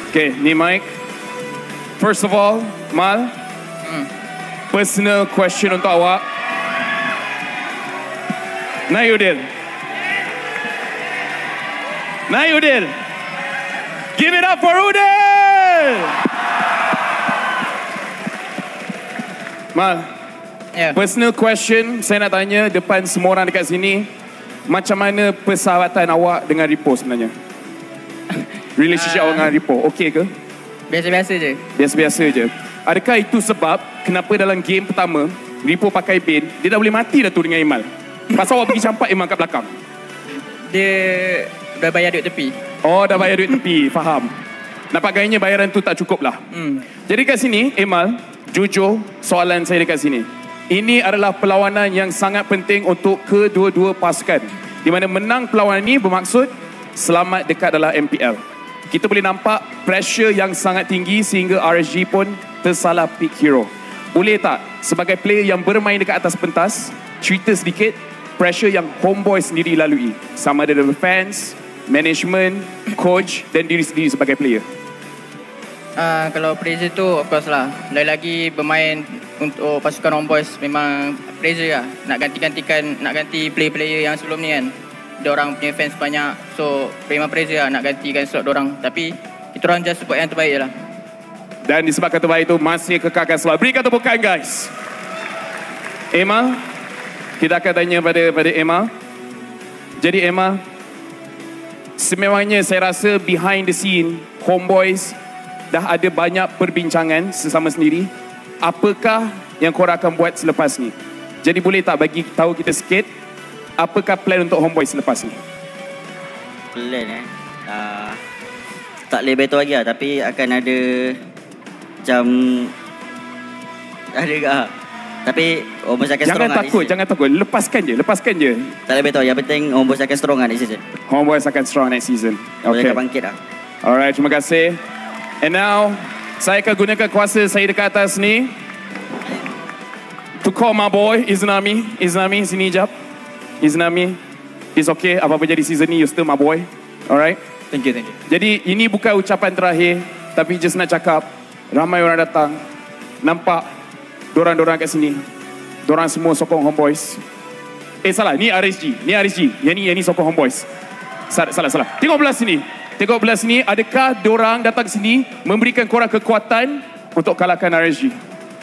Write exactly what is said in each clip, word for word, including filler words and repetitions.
Okay, ni mic. First of all, Mal, hmm. personal question untuk awak. Nahyudil. Nahyudil. Give it up for Udil. Mal, yeah. Personal question, saya nak tanya depan semua orang dekat sini, macam mana persahabatan awak dengan Ripo sebenarnya? Relationship uh, awak dengan Ripo, okey ke? Biasa-biasa je. Biasa-biasa je. Adakah itu sebab kenapa dalam game pertama Ripo pakai bin, dia dah boleh mati dah tu dengan Imal? Pasal awak pergi campak Imal kat belakang. Dia dah bayar duit tepi. Oh, dah bayar duit tepi, faham. Nampak gayanya bayaran tu tak cukup lah. Hmm. Jadi kat sini, Imal, jujur soalan saya dekat sini. Ini adalah perlawanan yang sangat penting untuk kedua-dua pasukan. Di mana menang perlawanan ini bermaksud selamat dekat dalam M P L. Kita boleh nampak pressure yang sangat tinggi sehingga R S G pun tersalah pick hero. Boleh tak sebagai player yang bermain dekat atas pentas, cerita sedikit pressure yang Homeboy sendiri lalui? Sama ada dari fans, management, coach dan diri sendiri sebagai player. Uh, kalau pressure tu of course lah. Lagi-lagi bermain untuk pasukan Homeboys memang pressure lah. Nak ganti-gantikan, nak ganti player-player yang sebelum ni kan. Diorang punya fans banyak. So memang pressure lah nak gantikan slot diorang. Tapi kita orang just support yang terbaik je lah. Dan disebabkan terbaik itu masih kekalkan slot. Berikan tepukan guys. Emma, kita akan tanya pada pada Emma. Jadi Emma, sememangnya saya rasa behind the scene Homeboys dah ada banyak perbincangan sesama sendiri. Apakah yang korang akan buat selepas ni? Jadi boleh tak bagi tahu kita sikit, apakah plan untuk Homeboys selepas ni? Plan eh uh, tak boleh betul lagi lah. Tapi akan ada macam ada ke. Tapi Homeboys akan jangan strong takut, lah. Jangan takut, lepaskan je, lepaskan je. Tak boleh betul, yang penting Homeboys akan strong lah next season. Homeboys akan strong next season. Homeboys akan bangkit lah. Alright, terima kasih. And now, saya akan gunakan kuasa saya dekat atas ni to call my boy, Iznami. Iznami, sini jap. Iznami, it's okay. Apa-apa jadi season ni, you still my boy. Alright? Thank you, thank you. Jadi, ini bukan ucapan terakhir, tapi just nak cakap, ramai orang datang, nampak dorang-dorang kat sini. Dorang semua sokong Homeboys. Eh, salah. Ni R S G. Ni R S G. Yang ni, yang ni sokong Homeboys. Salah, salah, salah. Tengok belah sini. Tengok belah sini, adakah diorang datang sini memberikan korang kekuatan untuk kalahkan R S G?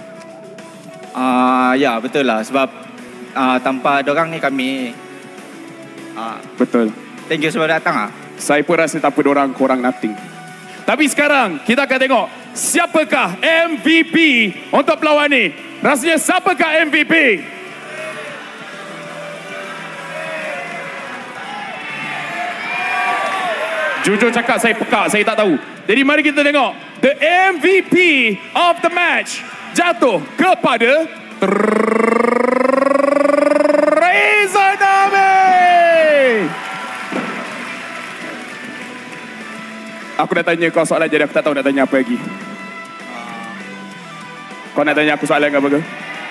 Uh, ya, betul lah. Sebab uh, tanpa diorang ni kami... Uh, betul. Thank you sebab datang lah. Saya pun rasa tanpa diorang, korang nothing. Tapi sekarang, kita akan tengok siapakah M V P untuk pelawak ni. Rasanya siapakah M V P? Jujur cakap saya pekak, saya tak tahu. Jadi mari kita tengok. The M V P of the match jatuh kepada Izanami. Aku dah tanya kau soalan jadi aku tak tahu nak tanya apa lagi. Kau nak tanya aku soalan apa ke?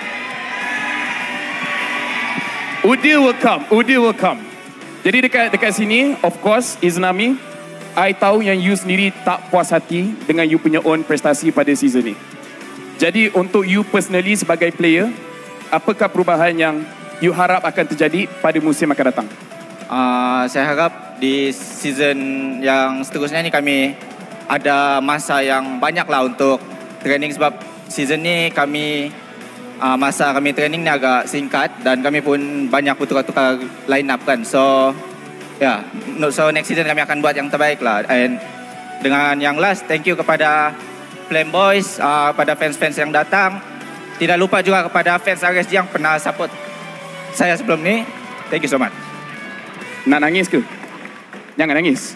Udil will come. Udil will come. Jadi dekat dekat sini, of course, Iznami, I tahu yang you sendiri tak puas hati dengan you punya own prestasi pada season ni. Jadi untuk you personally sebagai player, apakah perubahan yang you harap akan terjadi pada musim akan datang? Uh, saya harap di season yang seterusnya ni kami ada masa yang banyak lah untuk training. Sebab season ni kami, uh, masa kami training ni agak singkat dan kami pun banyak bertukar-tukar line up kan. So, ya, yeah, so next season kami akan buat yang terbaik lah. And dengan yang last, thank you kepada Flame Boys, uh, pada fans-fans yang datang. Tidak lupa juga kepada fans R S G yang pernah support saya sebelum ni. Thank you so much. Nak nangis ke? Jangan nangis.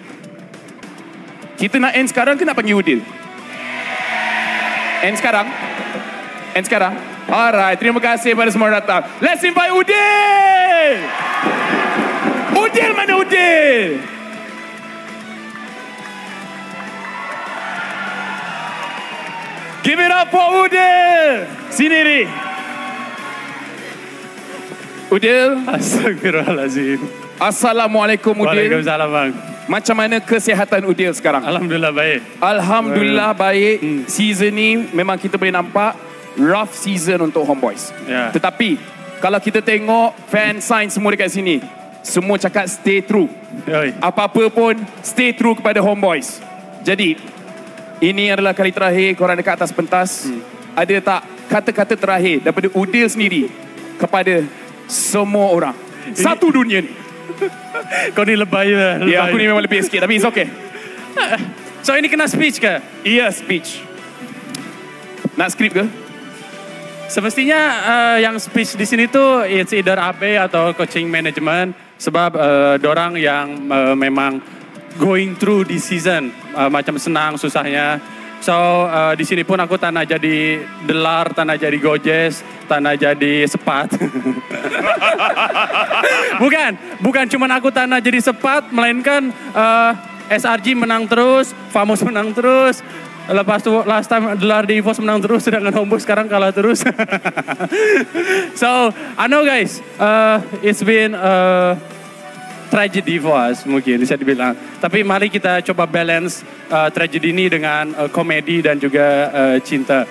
Kita nak end sekarang ke nak panggil Udil? End sekarang? End sekarang? Alright, terima kasih pada semua datang. Let's invite Udil! Udil mana Udil? Give it up for Udil. Sini ni. Udil. Astagfirullahalazim. Assalamualaikum Udil. Waalaikumsalam bang. macam mana kesihatan Udil sekarang? Alhamdulillah baik. Alhamdulillah baik. Hmm. Season ni memang kita boleh nampak rough season untuk Homeboys. Ya. Tetapi kalau kita tengok fan sign semua dekat sini, semua cakap stay true. Yoi. Apa-apa pun stay true kepada Homeboys. Jadi ini adalah kali terakhir korang dekat atas pentas. Hmm. Ada tak kata-kata terakhir daripada Udil sendiri kepada semua orang satu dunia ni? Kau ni lebay lah. Ya, aku ni memang lebih sikit tapi it's okay. So ini kena speech ke? Iya, speech. Nak skrip ke? Semestinya uh, yang speech di sini tuh it's either A P atau coaching management sebab uh, dorang yang uh, memang going through this season uh, macam senang susahnya. So uh, di sini pun aku tak nak jadi delar, tak nak jadi gojes, tak nak jadi sepat. bukan, bukan cuma aku tak nak jadi sepat, melainkan uh, S R G menang terus, Famos menang terus. Lepas tu last time delar di EVOS menang terus, sedangkan Homeboys sekarang kalah terus. So I know guys, uh, it's been uh, tragedy for us mungkin bisa dibilang. Tapi mari kita coba balance uh, tragedi ini dengan uh, komedi dan juga uh, cinta.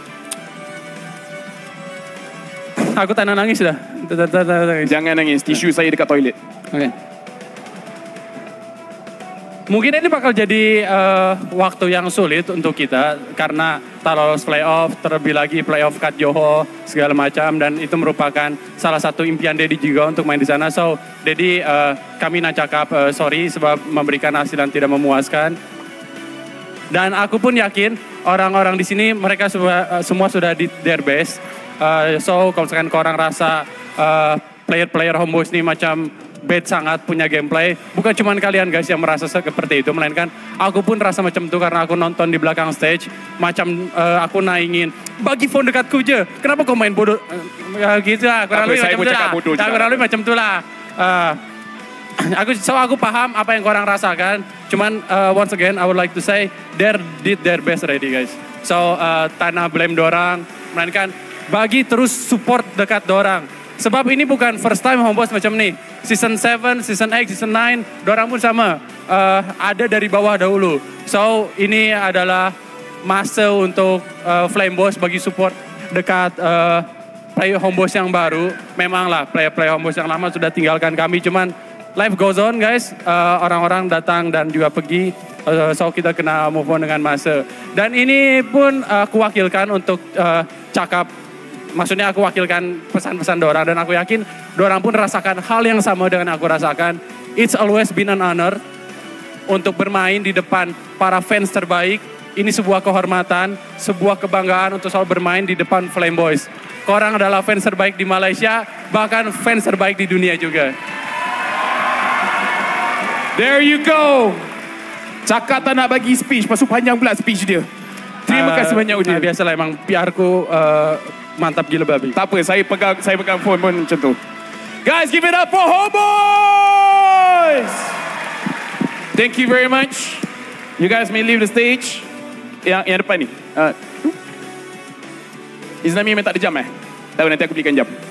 Aku tak nak nangis dah. Jangan nangis, tisu saya dekat toilet. Okay. Mungkin ini bakal jadi uh, waktu yang sulit untuk kita karena tak lolos playoff, terlebih lagi playoff Kat Johor segala macam dan itu merupakan salah satu impian Dedi juga untuk main di sana. So Dedi uh, kami nak cakap uh, sorry sebab memberikan hasil yang tidak memuaskan. Dan aku pun yakin orang-orang di sini mereka semua, uh, semua sudah di their best. Uh, so kalau misalkan korang rasa uh, player-player Homeboys ini macam bad sangat punya gameplay. Bukan cuma kalian guys yang merasa seperti itu, melainkan aku pun rasa macam itu karena aku nonton di belakang stage. Macam uh, aku naingin, bagi phone dekatku je. Kenapa kau main bodoh? Uh, ya gitu lah, kurang lebih macam tu lah. Ya, kurang lebih macam tu lah. Uh, aku, so aku paham apa yang korang rasakan. Cuman uh, once again, I would like to say, they did their best already guys. So uh, tanah blame dorang, melainkan bagi terus support dekat dorang. Sebab ini bukan first time Homeboys macam ni. Season tujuh, Season delapan, Season sembilan, dorang pun sama. Uh, ada dari bawah dahulu. So, ini adalah masa untuk uh, Flame Boys bagi support dekat uh, player Homeboys yang baru. Memanglah player-player Homeboys yang lama sudah tinggalkan kami. Cuman life goes on guys. Uh, orang-orang datang dan juga pergi. Uh, so, kita kena move on dengan masa. Dan ini pun uh, aku wakilkan untuk uh, cakap. Maksudnya aku wakilkan pesan-pesan dorang dan aku yakin dorang pun rasakan hal yang sama dengan aku rasakan. It's always been an honor untuk bermain di depan para fans terbaik. Ini sebuah kehormatan, sebuah kebanggaan untuk selalu bermain di depan Flame Boys. Korang adalah fans terbaik di Malaysia, bahkan fans terbaik di dunia juga. There you go. Cakap tak nak bagi speech, pasal panjang pula speech dia. Terima uh, kasih banyak Udil. Uh, biasalah emang P R ku uh, mantap gila babi. Tak apa, saya pegang saya pegang phone pun macam tu. Guys, give it up for Homeboys! Thank you very much. You guys may leave the stage. Yang yang depan ni. Uh, Islami memang tak ada jam eh? Tak apa, nanti aku belikan jam.